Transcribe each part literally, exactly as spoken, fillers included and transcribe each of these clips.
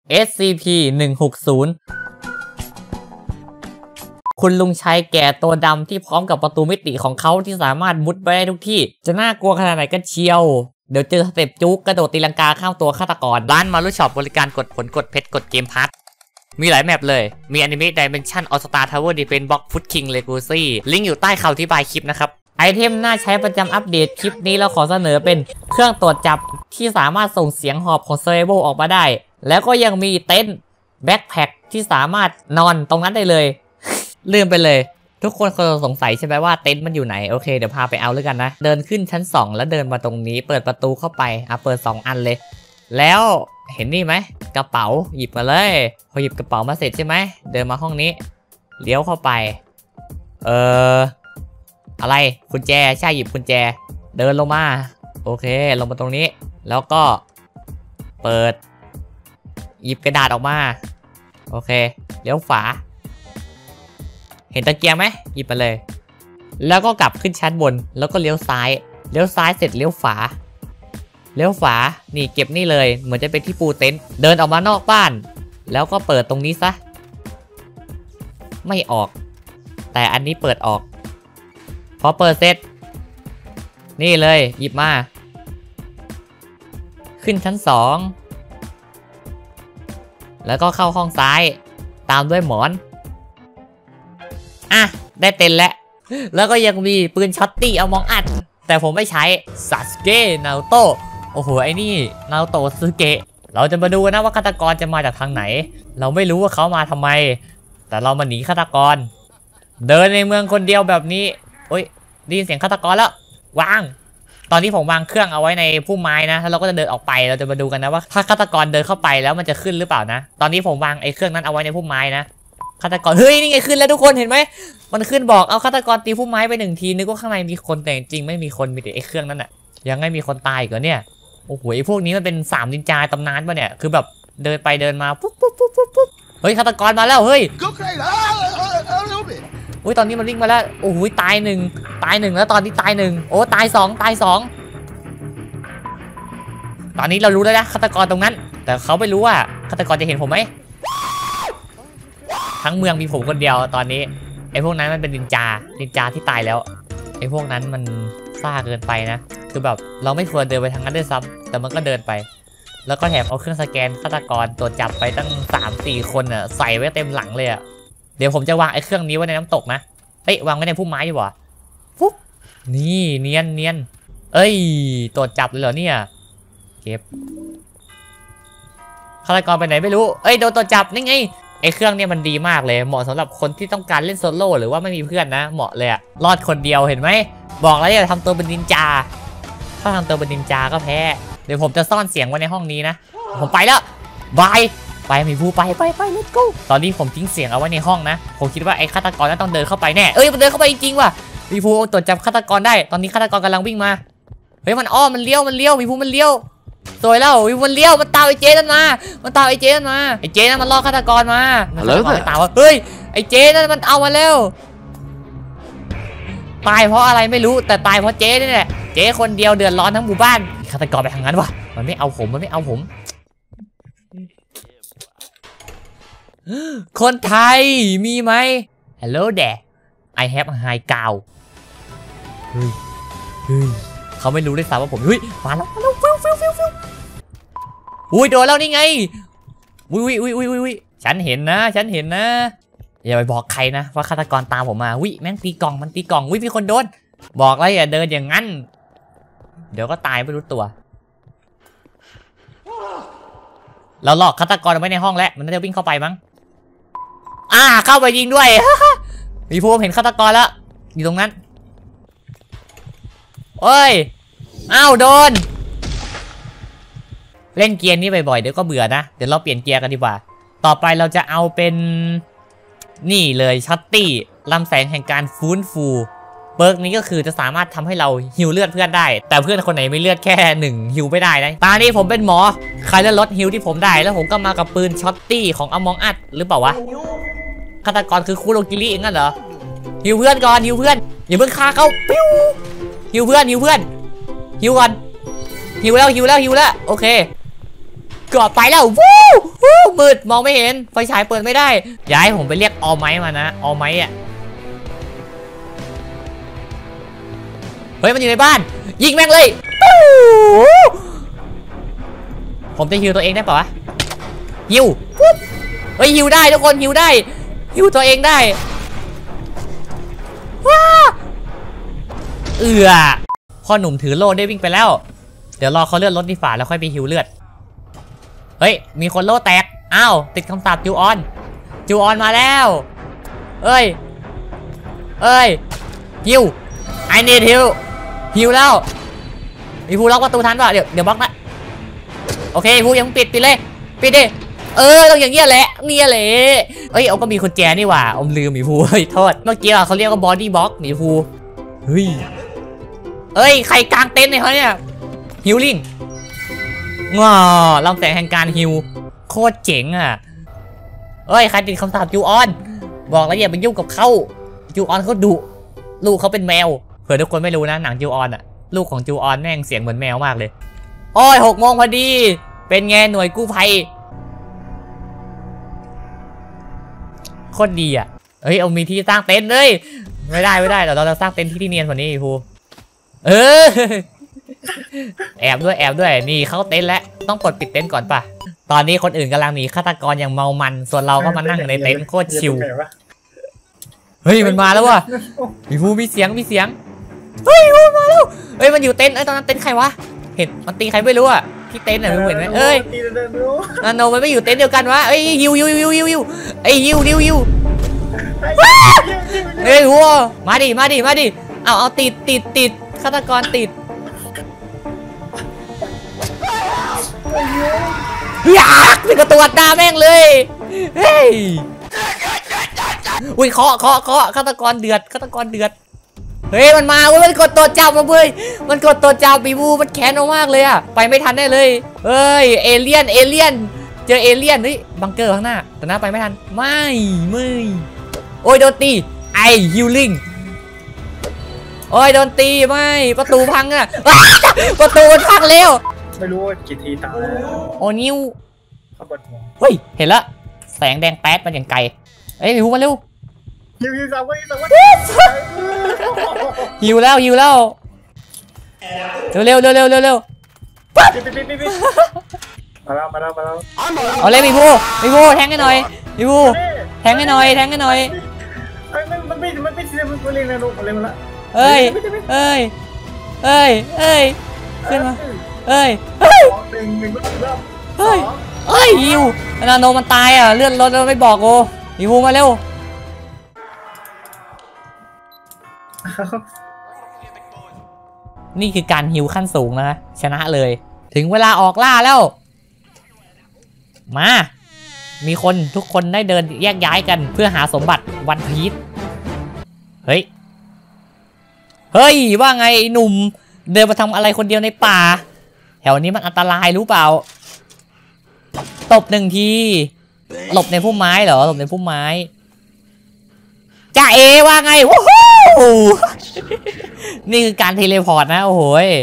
เอส ซี พี หนึ่งหกศูนย์ คุณลุงชายแก่ตัวดำที่พร้อมกับประตูมิติของเขาที่สามารถมุดไปได้ทุกที่จะน่ากลัวขนาดไหนกันเชียวเดี๋ยวเจอสเต็ปจุกกระโดดตีลังกาข้ามตัวฆาตกรร้านมารุช็อปบริการกดผลกดเพชรกดเกมพัทมีหลายแมปเลยมีอนิเมะ Dimension All Star Tower Defense Box Foot King Legacy ลิงก์อยู่ใต้ข่าวที่บายคลิปนะครับไอเทมน่าใช้ประจำอัปเดตคลิปนี้เราขอเสนอเป็นเครื่องตรวจจับที่สามารถส่งเสียงหอบของเซเลโบออกมาได้แล้วก็ยังมีเต็นท์แบ็คแพ็คที่สามารถนอนตรงนั้นได้เลยลืมไปเลยทุกคนคงสงสัยใช่ไหมว่าเต็นท์มันอยู่ไหนโอเคเดี๋ยวพาไปเอาเลยกันนะเดินขึ้นชั้นสองแล้วเดินมาตรงนี้เปิดประตูเข้าไปอ่ะเปิดสองอันเลยแล้วเห็นนี่ไหมกระเป๋าหยิบมาเลยพอหยิบกระเป๋ามาเสร็จใช่ไหมเดินมาห้องนี้เลี้ยวเข้าไปเอออะไรกุญแจใช่หยิบกุญแจเดินลงมาโอเคลงมาตรงนี้แล้วก็เปิดหยิบกระดาษออกมาโอเคเลี้ยวฝาเห็นตะเกียงไหมหยิบมาเลยแล้วก็กลับขึ้นชั้นบนแล้วก็เลี้ยวซ้ายเลี้ยวซ้ายเสร็จเลี้ยวฝาเลี้ยวฝานี่เก็บนี่เลยเหมือนจะเป็นที่ปูเต็นท์เดินออกมานอกบ้านแล้วก็เปิดตรงนี้ซะไม่ออกแต่อันนี้เปิดออกพอเปิดเสร็จนี่เลยหยิบมาขึ้นชั้นสองแล้วก็เข้าห้องซ้ายตามด้วยหมอนอ่ะได้เต็นแล้วแล้วก็ยังมีปืนช็อตตี้เอามองอัดแต่ผมไม่ใช้ซาสเกะนารูโตะโอ้โหไอ้นี่นารูโตะซึเกะเราจะมาดูนะว่าฆาตกรจะมาจากทางไหนเราไม่รู้ว่าเขามาทำไมแต่เรามาหนีฆาตกรเดินในเมืองคนเดียวแบบนี้โอ้ยได้ยินเสียงฆาตกรแล้ววางตอนนี้ผมวางเครื่องเอาไว้ในพุ่มไม้นะแล้วเราก็จะเดินออกไปเราจะมาดูกันนะว่าถ้าฆาตกรเดินเข้าไปแล้วมันจะขึ้นหรือเปล่านะตอนนี้ผมวางไอ้เครื่องนั้นเอาไว้ในพุ่มไม้นะฆาตกรเฮ้ยนี่ไงขึ้นแล้วทุกคนเห็นไหมมันขึ้นบอกเอาฆาตกรตีพุ่มไม้ไปหนึ่งทีนึกว่าข้างในมีคนแต่จริงไม่มีคนมีแต่ไอ้เครื่องนั้นอ่ะยังไม่มีคนตายอีกเหรอเนี่ยโอ้โหไอ้พวกนี้มันเป็นสามนินจาตำนานป่ะเนี่ยคือแบบเดินไปเดินมาปุ๊บปุ๊บปุ๊บปุ๊บปุ๊บเฮ้ยฆาตกรมาแล้วเฮ้ยอุ้ยตอนนี้มันวิ่งมาแล้วโอ้โหตายหนึ่งตายหนึ่งแล้วตอนนี้ตายหนึ่งโอ้ตายสองตายสองตอนนี้เรารู้แล้วนะฆาตกรตรงนั้นแต่เขาไม่รู้ว่าฆาตกรจะเห็นผมไหมทั้งเมืองมีผมคนเดียวตอนนี้ไอ้พวกนั้นมันเป็นนินจานินจาที่ตายแล้วไอ้พวกนั้นมันซ่าเกินไปนะคือแบบเราไม่ควรเดินไปทางนั้นด้วยซ้ำแต่มันก็เดินไปแล้วก็แถมเอาเครื่องสแกนฆาตกรตรวจจับไปตั้ง สามสี่ คนอ่ะใส่ไว้เต็มหลังเลยอ่ะเดี๋ยวผมจะวางไอ้เครื่องนี้ไว้ในน้ำตกนะเฮ้ยวางไว้ในพุ่มไม้ดีกว่าปุ๊บนี่เนียนเนียนเอ้ยตรวจจับเลยเหรอเนี่ยเก็บฆาตกรไปไหนไม่รู้เอ้ยโดนตรวจจับนี่ไงไอ้เครื่องเนี่ยมันดีมากเลยเหมาะสำหรับคนที่ต้องการเล่นโซโล่หรือว่าไม่มีเพื่อนนะเหมาะเลยอะรอดคนเดียวเห็นไหมบอกแล้วอย่าทำตัวเป็นนินจาถ้าทำตัวเป็นนินจาก็แพ้เดี๋ยวผมจะซ่อนเสียงไว้ในห้องนี้นะผมไปแล้วบายไปมีผู้ไปไปไป let's go ตอนนี้ผมทิ้งเสียงเอาไว้ในห้องนะผมคิดว่าไอ้ฆาตกรน่าต้องเดินเข้าไปแน่เอ้ยมันเดินเข้าไปจริงๆว่ะมีผู้ตรวจจับฆาตกรได้ตอนนี้ฆาตกรกำลังวิ่งมาเฮ้ยมันอ้อมมันเลี้ยวมันเลี้ยวมีผู้มันเลี้ยวสวยแล้วมันเลี้ยวมันตามไอ้เจนั่นมามันตามไอ้เจนั่นมาไอ้เจนั่นมันล่อฆาตกรมาแล้วตามว่าเฮ้ยไอ้เจนั่นมันเอามาแล้วตายเพราะอะไรไม่รู้แต่ตายเพราะเจนี่แหละเจคนเดียวเดือดร้อนทั้งหมู่บ้านฆาตกรไปทางนั้นวะมันไม่เอาผมมันไม่เอาผมคนไทยมีไหม Hello there I have a high cow เฮ้ยเฮ้ยเขาไม่รู้ด้วยซ้ำว่าผมเฮ้ยมาแล้วมาแล้วฟิวฟิวฟิวฟิวอุ้ยโดนแล้วนี่ไงอุ้ยอุ้ยอุ้ยอุ้ยอุ้ยฉันเห็นนะฉันเห็นนะอย่าไปบอกใครนะว่าฆาตกรตามผมมาวิแม่งตีกล่องมันตีกล่องวิมีคนโดนบอกแล้วอย่าเดินอย่างนั้นเดี๋ยวก็ตายไม่รู้ตัวเราหลอกฆาตกรไว้ในห้องแล้วมันน่าจะวิ่งเข้าไปมั้งอ่าเข้าไปยิงด้วย มีผู้เห็นฆาตกรแล้วอยู่ตรงนั้นเอ้ยอ้าวโดนเล่นเกียร์นี้บ่อยๆเดี๋ยวก็เบื่อนะเดี๋ยวเราเปลี่ยนเกียร์กันดีกว่าต่อไปเราจะเอาเป็นนี่เลยช็อตตี้ลำแสงแห่งการฟื้นฟูเบิร์กนี้ก็คือจะสามารถทำให้เราฮิวเลือดเพื่อนได้แต่เพื่อนคนไหนไม่เลือดแค่หนึ่งฮิวไม่ได้นะตอนนี้ผมเป็นหมอใครจะลดฮิวที่ผมได้แล้วผมก็มากับปืนช็อตตี้ของอมองอัดหรือเปล่าวะฆาตกรคือคูโรกิริเองงั้นเหรอฮิวเพื่อนก่อนฮิวเพื่อนอย่าเพิ่งฆ่าเขาปิ้วฮิวเพื่อนฮิวเพื่อนฮิวก่อนฮิวแล้วฮิวแล้วฮิวแล้วโอเคกดไปแล้ววู้วู้มืดมองไม่เห็นไฟฉายเปิดไม่ได้อย่าให้ผมไปเรียกออไม้มานะออไม้อะเฮ้ยมันอยู่ในบ้านยิงแม่งเลยผมจะฮิวตัวเองได้ป่าวะฮิวเฮ้ยฮิวได้ทุกคนฮิวได้ฮิวตัวเองได้ว้าเอือพ่อหนุ่มถือโล่ได้วิ่งไปแล้วเดี๋ยวรอเขาเลือดลดดีฝ่าแล้วค่อยไปฮิวเลือดเฮ้ยมีคนโล่แตกอ้าวติดคำสาปจูออนจูออนมาแล้วเอ้ยเอ้ยฮิวไอเนดฮิวฮิวแล้วมีผู้ล็อกประตูทันป่ะเดี๋ยวเดี๋ยวบล็อกนะโอเคผู้ยังปิดปิดเลยปิดดิเออต้องอย่างเงี้ยแหละเนี่ยแหละเอ้ยเอาก็มีกุญแจนี่หว่าอมลืมหมีภูเฮ้ยโทษเมื่อกี้เขาเรียกว่าบอดี้บล็อกหมีภูเฮ้ยเอ้ยใครกางเต็นท์เนี่ยเขาเนี่ยฮิลลิ่งง้อลำแสงแห่งการฮิวโคตรเจ๋งอ่ะเอ้ยใครติดคำสาปจูออนบอกแล้วอย่าไปยุ่งกับเขาจูออนเขาดุลูกเขาเป็นแมวเผื่อทุกคนไม่รู้นะหนังจูออนอ่ะลูกของจูออนแม่งเสียงเหมือนแมวมากเลยโอ้ยหกโมงพอดีเป็นไงหน่วยกู้ภัยโคตรดีอ่ะเฮ้ยเอามีที่สร้างเต็นท์เลยไม่ได้ไม่ได้เดี๋ยวเราจะสร้างเต็นท์ที่ที่เนียนกว่านี้ภูเออแอบด้วยแอบด้วยนี่เข้าเต็นท์แล้วต้องกดปิดเต็นท์ก่อนป่ะตอนนี้คนอื่นกำลังหนีฆาตกรอย่างเมามันส่วนเราก็มานั่งในเต็นท์โคตรชิลเฮ้ยมันมาแล้วว่ะมีภูมีเสียงมีเสียงเฮ้ยภูมาแล้วเฮ้ยมันอยู่เต็นท์ไอ้ตอนนั้นเต็นท์ใครวะเห็นมันตีใครไม่รู้อ่ะที่เต็นท์อ่ะมึงเห็นไหมเอ้ยนาโนมันไม่อยู่เต็นท์เดียวกันวะเอ้ยฮิวฮิวฮิวฮิวฮิวไอ้ฮิวฮิวฮิวเฮ้ยหัวมาดิมาดิมาดิเอาเอาติดติดติดฆาตกรติดอยากเป็นกระตัวตาแม่งเลยเฮ้ยอุ้ยเคาะเคาะเคาะฆาตกรเดือดฆาตกรเดือดเฮ้ยมันมาเว้ยมันกดตัวจับมาเว้ยมันกดตัวจับปีบูมันแค้นมากเลยอะไปไม่ทันได้เลยเฮ้ยเอเลี่ยนเอเลี่ยนเจอเอเลี่ยนเฮ้ยบังเกอร์ข้างหน้าแต่หน้าไปไม่ทันไม่ไม่โอ้ยโดนตีไอฮิลลิ่งโอ้ยโดนตีไม่ประตูพังอะประตูมันพังแล้วไม่รู้ว่ากี่ทีตายโอ้นิ้วเฮ้ยเห็นละแสงแดงแป๊ดมันอย่างไกลเอ้ยหิวมาเร็วหิวหิวสามวันสามวันหิวแล้วหิวแล้วเร็วเร็วเร็วเร็วเร็วมาแล้วมาแล้วมาแล้วเอาเลยมีผู้มีผู้แทงให้หน่อยมีผู้แทงให้หน่อยแทงให้หน่อยมันมันไม่มันไม่เสียมันเล่นนะลูกเล่นมาละเอ้ยเอ้ยเอ้ยเอ้ยขึ้นมาเอ้ยเฮ้ยเฮ้ยเฮ้ยยิวนาโนมันตายอ่ะเลื่อนรถแล้วไม่บอกโอ้ยิวมาเร็วนี่คือการฮิวขั้นสูงนะชนะเลยถึงเวลาออกล่าแล้วมามีคนทุกคนได้เดินแยกย้ายกันเพื่อหาสมบัติวันพีชเฮ้ยเฮ้ยว่าไงหนุ่มเดินมาทำอะไรคนเดียวในป่าแถวนี้มันอันตรายรู้เปล่าตบหนึ่งทีหลบในพุ่มไม้เหรอหลบในพุ่มไม้จ่าเอว่าไงว้าวนี่คือการเทเลพอร์ตนะโอ้โห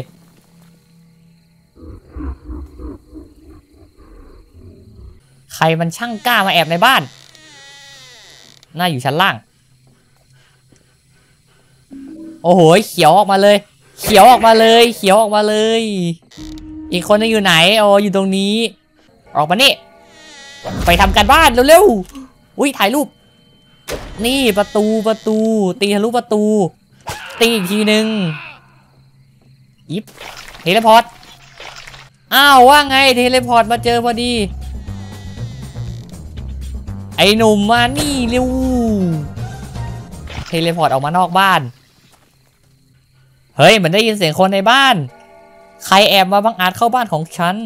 ใครมันช่างกล้ามาแอบในบ้านน่าอยู่ชั้นล่างโอ้โหเขียวออกมาเลยเขียวออกมาเลยเขียวออกมาเลยอีกคนนึงอยู่ไหนอ๋ออยู่ตรงนี้ออกมานี่ไปทำการบ้านเร็วๆอุ้ยถ่ายรูปนี่ประตูประตูตีทะลุประตูตีอีกทีนึงยิบเทเลพอร์ตอ้าวว่าไงเทเลพอร์ตมาเจอพอดีไอ้หนุ่มมานี่เร็วเทเลพอร์ตออกมานอกบ้านเฮ้ยเหมือนได้ยินเสียงคนในบ้านใครแอบมาบังอาจเข้าบ้านของฉัน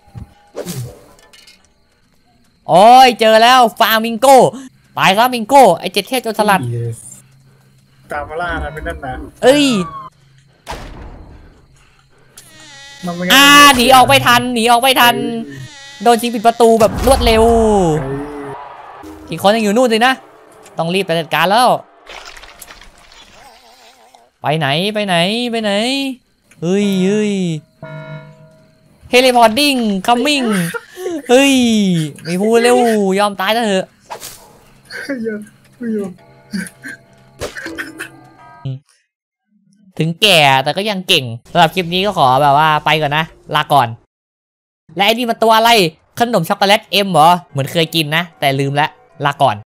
โอ้ยเจอแล้วฟามิงโก้ตายครับมิงโก้ไอเจ็ดเทพโจรสลัดตามมาล่านะเป็นนั่นนะเอ้ยอ่าหนีออกไม่ทันหนีออกไม่ทันโดนชิงปิดประตูแบบรวดเร็วอีกคนยังอยู่นู่นเลยนะต้องรีบไปจัดการแล้วไปไหนไปไหนไปไหนเฮ้ยเฮ้ยเฮลิพอร์ตดิ้งคัมมิ่งเฮ้ยไม่พูดเร็วยอมตายแล้วเถอะเยอะเยอะถึงแก่แต่ก็ยังเก่งสำหรับคลิปนี้ก็ขอแบบว่าไปก่อนนะลาก่อนและไอ้นี่มันตัวอะไรขนมช็อกโกแลตเอ็มเหรอเหมือนเคยกินนะแต่ลืมแล้วลาก่อน